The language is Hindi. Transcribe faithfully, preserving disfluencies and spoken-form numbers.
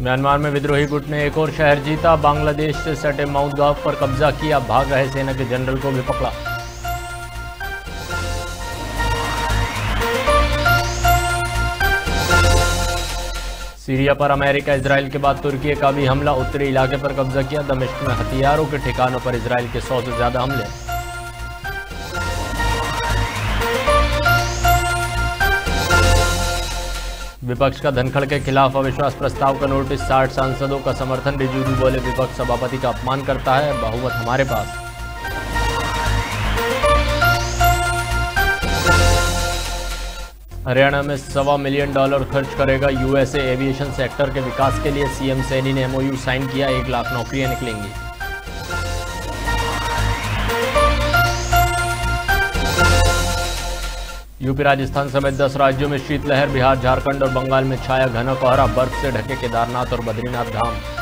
म्यांमार में विद्रोही गुट ने एक और शहर जीता। बांग्लादेश से सटे माउंट गांव पर कब्जा किया। भाग रहे सेना के जनरल को भी पकड़ा। सीरिया पर अमेरिका इजराइल के बाद तुर्की का भी हमला। उत्तरी इलाके पर कब्जा किया। दमिश्क में हथियारों के ठिकानों पर इजराइल के सौ से ज्यादा हमले। विपक्ष का धनखड़ के खिलाफ अविश्वास प्रस्ताव का नोटिस। साठ सांसदों का समर्थन। रिजिजू बोले विपक्ष सभापति का अपमान करता है, बहुमत हमारे पास। हरियाणा में सवा मिलियन डॉलर खर्च करेगा यूएसए एविएशन सेक्टर के विकास के लिए। सीएम सैनी ने एमओयू साइन किया। एक लाख नौकरियां निकलेंगी। यूपी राजस्थान समेत दस राज्यों में शीतलहर। बिहार झारखंड और बंगाल में छाया घना कोहरा। बर्फ से ढके केदारनाथ और बद्रीनाथ धाम।